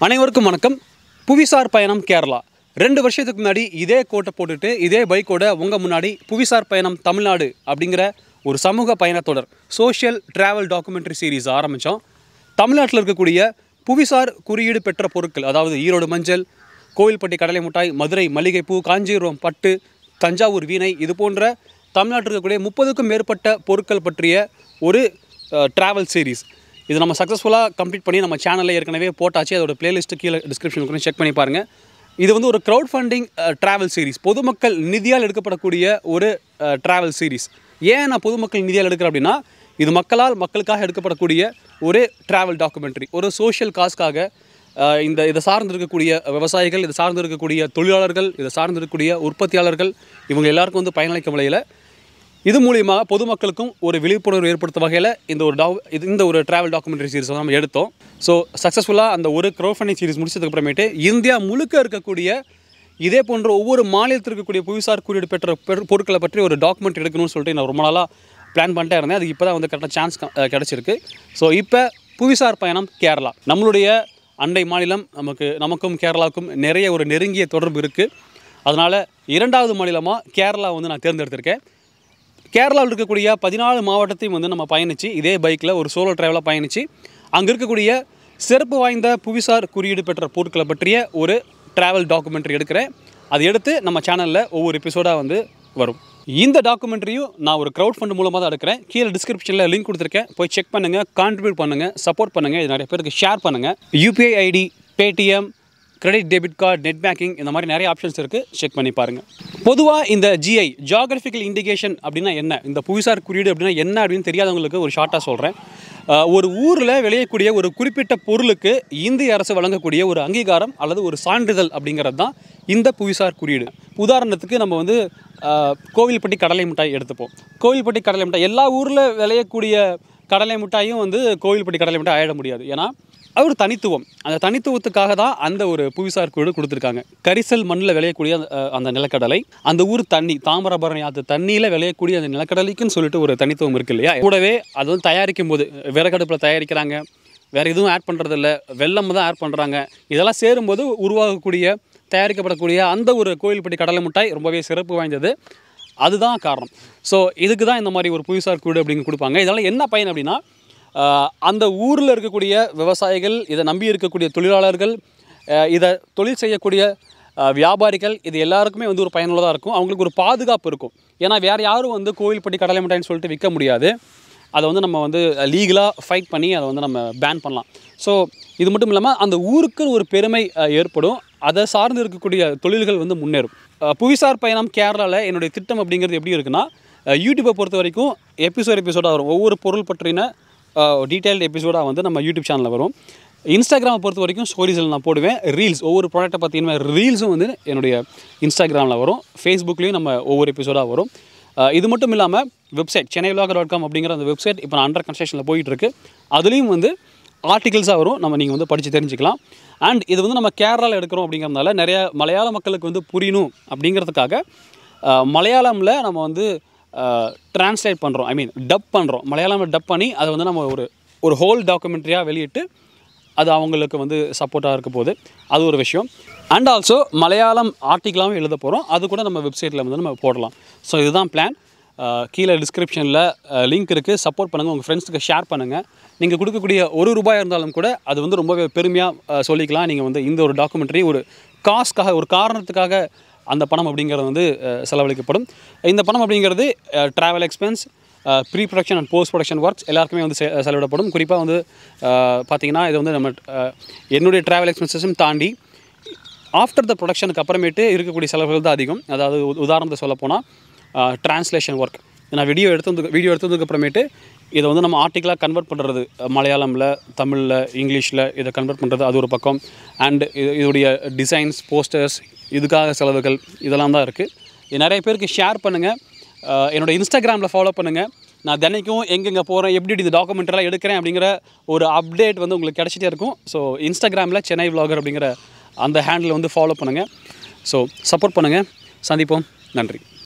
அனைவருக்கும் வணக்கம். புவிசார் பயணம் கேரளா 2 வருஷத்துக்கு முன்னாடி இதே கோட்டை போட்டுட்டு இதே பைக்கோட உங்கள் முன்னாடி புவிசார் பயணம் தமிழ்நாடு அப்படிங்கிற ஒரு சமூக பயணத்தொடர் சோஷியல் ட்ராவல் டாக்குமெண்ட்ரி சீரீஸ் ஆரம்பித்தோம். தமிழ்நாட்டில் இருக்கக்கூடிய புவிசார் குறியீடு பெற்ற பொருட்கள், அதாவது ஈரோடு மஞ்சள், கோவில்பட்டி கடலை மிட்டாய், மதுரை மல்லிகைப்பூ, காஞ்சிபுரம் பட்டு, தஞ்சாவூர் வீணை, இது போன்ற தமிழ்நாட்டில் இருக்கக்கூடிய 30க்கும் மேற்பட்ட பொருட்கள் பற்றிய ஒரு ட்ராவல் சீரீஸ். இது நம்ம சக்ஸஸ்ஃபுல்லாக கம்ப்ளீட் பண்ணி நம்ம சேனலில் ஏற்கனவே போட்டாச்சு. அதோட பிளேலிஸ்ட்டு கீழே டிஸ்கிரிப்ஷனுக்கு செக் பண்ணி பாருங்கள். இது வந்து ஒரு க்ரௌட் ஃபண்டிங் ட்ராவல் சீரீஸ், பொதுமக்கள் நிதியால் எடுக்கப்படக்கூடிய ஒரு ட்ராவல் சீரீஸ். ஏன் நான் பொதுமக்கள் நிதியால் எடுக்கிறேன் அப்படின்னா, இது மக்களுக்காக எடுக்கப்படக்கூடிய ஒரு ட்ராவல் டாக்குமெண்ட்ரி, ஒரு சோஷியல் காஸ்க்காக இதை சார்ந்து இருக்கக்கூடிய விவசாயிகள், இதை சார்ந்து இருக்கக்கூடிய தொழிலாளர்கள், இதை சார்ந்து இருக்கக்கூடிய உற்பத்தியாளர்கள், இவங்க எல்லாருக்கும் வந்து பயனளிக்கும் வகையில் இது மூலிமா பொதுமக்களுக்கும் ஒரு விழிப்புணர்வு ஏற்படுத்தும் வகையில் இந்த ஒரு ட்ராவல் டாக்குமெண்ட்ரி சீரிஸ் வந்து நம்ம எடுத்தோம். ஸோ சக்ஸஸ்ஃபுல்லாக அந்த ஒரு க்ரௌட் ஃபண்டிங் சீரிஸ் முடிச்சதுக்கப்புறமேட்டு இந்தியா முழுக்க இருக்கக்கூடிய இதே போன்ற ஒவ்வொரு மாநிலத்தில் இருக்கக்கூடிய புவிசார் குறியீடு பெற்ற பொருட்களை பற்றி ஒரு டாக்குமெண்ட் எடுக்கணும்னு சொல்லிட்டு நான் ரொம்ப நாளாக பிளான் பண்ணிட்டே இருந்தேன். அதுக்கு இப்போ தான் வந்து கரெக்டாக சான்ஸ் கிடச்சிருக்கு. ஸோ இப்போ புவிசார் பயணம் கேரளா, நம்மளுடைய அண்டை மாநிலம், நமக்கும் கேரளாவுக்கும் நிறைய ஒரு நெருங்கிய தொடர்பு இருக்குது. அதனால் 2வது மாநிலமாக கேரளா வந்து நான் தேர்ந்தெடுத்திருக்கேன். கேரளாவில் இருக்கக்கூடிய 14 மாவட்டத்தையும் வந்து நம்ம பயணித்து இதே பைக்கில் ஒரு சோலோ ட்ராவலாக பயணித்து அங்கே இருக்கக்கூடிய சிறப்பு வாய்ந்த புவிசார் குறியீடு பெற்ற பொருட்களை பற்றிய ஒரு ட்ராவல் டாக்குமெண்ட்ரி எடுக்கிறேன். அதை எடுத்து நம்ம சேனலில் ஒவ்வொரு எபிசோடாக வந்து வரும். இந்த டாக்குமெண்ட்ரியும் நான் ஒரு க்ரௌட் ஃபண்ட் மூலமாக தான் எடுக்கிறேன். கீழே டிஸ்கிரிப்ஷனில் லிங்க் கொடுத்துருக்கேன், போய் செக் பண்ணுங்கள், கான்ட்ரிபியூட் பண்ணுங்கள், சப்போர்ட் பண்ணுங்கள், இது நிறைய பேருக்கு ஷேர் பண்ணுங்கள். UPI ID, Paytm, credit debit card, net banking, இந்த மாதிரி நிறைய ஆப்ஷன்ஸ் இருக்குது, செக் பண்ணி பாருங்கள். பொதுவாக இந்த ஜிஐ, ஜியாகிரபிக்கல் இண்டிகேஷன் அப்படின்னா என்ன, இந்த புவிசார் குறியீடு அப்படின்னா என்ன அப்படின்னு தெரியாதவங்களுக்கு ஒரு ஷார்ட்டாக சொல்கிறேன். ஒரு ஊரில் விளையக்கூடிய ஒரு குறிப்பிட்ட பொருளுக்கு இந்திய அரசு வழங்கக்கூடிய ஒரு அங்கீகாரம் அல்லது ஒரு சான்றிதழ் அப்படிங்கிறது தான் இந்த புவிசார் குறியீடு. உதாரணத்துக்கு நம்ம வந்து கோவில்பட்டி கடலை மிட்டாய் எடுத்துப்போம். கோவில்பட்டி கடலை மிட்டாய் எல்லா ஊரில் விளையக்கூடிய கடலை மிட்டாயும் வந்து கோவில்பட்டி கடலை மிட்டாய் ஆகிட முடியாது. ஏன்னா அது ஒரு தனித்துவம். அந்த தனித்துவத்துக்காக தான் அந்த ஒரு புவிசார் குறியீடு கொடுத்துருக்காங்க. கரிசல் மண்ணில் விளையக்கூடிய அந்த நிலக்கடலை, அந்த ஊர் தண்ணி, தாமிரபரணி ஆற்று தண்ணியில் விளையக்கூடிய அந்த நிலக்கடலைக்குன்னு சொல்லிட்டு ஒரு தனித்துவம் இருக்குது இல்லையா. கூடவே அது வந்து தயாரிக்கும் போது விறகடுப்பில் தயாரிக்கிறாங்க, வேறு எதுவும் ஆட் பண்ணுறதில்ல, வெல்லம் தான் ஆட் பண்ணுறாங்க. இதெல்லாம் சேரும்போது தயாரிக்கப்படக்கூடிய அந்த ஒரு கோவில்பட்டி கடலை மிட்டாய் ரொம்பவே சிறப்பு வாய்ந்தது. அதுதான் காரணம். ஸோ இதுக்கு தான் இந்த மாதிரி ஒரு புவிசார் குறியீடு அப்படிங்க கொடுப்பாங்க. இதனால் என்ன பயன் அப்படின்னா, அந்த ஊரில் இருக்கக்கூடிய விவசாயிகள், இதை நம்பி இருக்கக்கூடிய தொழிலாளர்கள், இதை தொழில் செய்யக்கூடிய வியாபாரிகள், இது எல்லாருக்குமே வந்து ஒரு பயனுள்ளதாக இருக்கும். அவங்களுக்கு ஒரு பாதுகாப்பு இருக்கும். ஏன்னா வேறு யாரும் வந்து கோவில்பட்டி கடலை மிட்டாய்னு சொல்லிட்டு விற்க முடியாது. அதை வந்து நம்ம வந்து லீகலாக ஃபைட் பண்ணி அதை வந்து நம்ம பேன் பண்ணலாம். ஸோ இது மட்டும் இல்லாமல் அந்த ஊருக்கு ஒரு பெருமை ஏற்படும். அதை சார்ந்து இருக்கக்கூடிய தொழில்கள் வந்து முன்னேறும். புவிசார் பயணம் கேரளாவில் என்னுடைய திட்டம் அப்படிங்கிறது எப்படி இருக்குன்னா, யூடியூப்பை பொறுத்த வரைக்கும் எபிசோடாக வரும். ஒவ்வொரு பொருள் பற்றின டீட்டெயில்டு எபிசோடாக வந்து நம்ம யூடியூப் சேனலில் வரும். இன்ஸ்டாகிராமை பொறுத்த வரைக்கும் ஸ்டோரிஸில் நான் போடுவேன். ரீல்ஸ், ஒவ்வொரு ப்ராடக்ட்டை பார்த்தீங்கன்னா ரீல்ஸும் வந்து என்னுடைய இன்ஸ்டாகிராமில் வரும். ஃபேஸ்புக்லேயும் நம்ம ஒவ்வொரு எபிசோடாக வரும். இது மட்டும் இல்லாமல் வெப்சைட் chennai.com அப்படிங்கிற அந்த வெப்சைட் இப்போ நான் அண்டர் கன்ஸ்ட்ரக்ஷனில் போயிட்டுருக்கு. அதுலேயும் வந்து ஆர்டிகல்ஸாக வரும், நீங்கள் வந்து படித்து தெரிஞ்சுக்கலாம். அண்ட் இது வந்து நம்ம கேரளாவில் எடுக்கிறோம் அப்படிங்கிறதுனால நிறைய மலையாள மக்களுக்கு வந்து புரியணும் அப்படிங்கிறதுக்காக மலையாளமில் நம்ம வந்து ட்ரான்ஸ்லேட் பண்ணுறோம், டப் பண்ணுறோம். மலையாளமில் டப் பண்ணி அதை வந்து நம்ம ஒரு ஹோல் டாக்குமெண்ட்ரியாக வெளியிட்டு அது அவங்களுக்கு வந்து சப்போர்ட்டாக இருக்க போகுது. அது ஒரு விஷயம். அண்ட் ஆல்சோ மலையாளம் ஆர்டிக்கலாகவும் எழுத போகிறோம். அது கூட நம்ம வெப்சைட்டில் வந்து நம்ம போடலாம். ஸோ இதுதான் பிளான். கீழே டிஸ்கிரிப்ஷனில் லிங்க் இருக்குது, சப்போர்ட் பண்ணுங்கள், உங்கள் ஃப்ரெண்ட்ஸுக்கு ஷேர் பண்ணுங்கள். நீங்கள் கொடுக்கக்கூடிய ₹1 இருந்தாலும் கூட அது வந்து ரொம்பவே பெருமையாக சொல்லிக்கலாம். நீங்கள் வந்து இந்த ஒரு டாக்குமெண்ட்ரி ஒரு காஸ்க்காக, ஒரு காரணத்துக்காக அந்த பணம் அப்படிங்கிறது வந்து செலவழிக்கப்படும். இந்த பணம் அப்படிங்கிறது travel expense, pre production and post production works எல்லாருக்குமே வந்து செலவிடப்படும். குறிப்பாக வந்து பார்த்திங்கன்னா இது வந்து நம்ம என்னுடைய ட்ராவல் எக்ஸ்பென்சஸும் தாண்டி ஆஃப்டர் த ப்ரொடக்ஷனுக்கு அப்புறமேட்டு இருக்கக்கூடிய செலவுகள் தான் அதிகம். அதாவது உதாரணத்தை சொல்லப்போனால் ட்ரான்ஸ்லேஷன் ஒர்க். நான் வீடியோ எடுத்ததுக்கு அப்புறமேட்டு இதை வந்து நம்ம ஆர்டிக்கலாக கன்வெர்ட் பண்ணுறது, மலையாளமில், தமிழில், இங்கிலீஷில் இதை கன்வெர்ட் பண்ணுறது அது ஒரு பக்கம். அண்ட் இதோடைய டிசைன்ஸ், போஸ்டர்ஸ், இதுக்காக செலவுகள் இதெல்லாம் தான் இருக்குது. இது நிறைய பேருக்கு ஷேர் பண்ணுங்கள். என்னோடய இன்ஸ்டாகிராமில் ஃபாலோ பண்ணுங்கள். நான் தினைக்கும் எங்கெங்கே போகிறேன், எப்படி இந்த டாக்குமெண்ட்ரிலாம் எடுக்கிறேன் அப்படிங்கிற ஒரு அப்டேட் வந்து உங்களுக்கு கிடச்சிட்டே இருக்கும். ஸோ இன்ஸ்டாகிராமில் சென்னை vlogger அப்படிங்கிற அந்த ஹேண்டில் வந்து ஃபாலோ பண்ணுங்கள். ஸோ சப்போர்ட் பண்ணுங்கள். சந்திப்போம். நன்றி.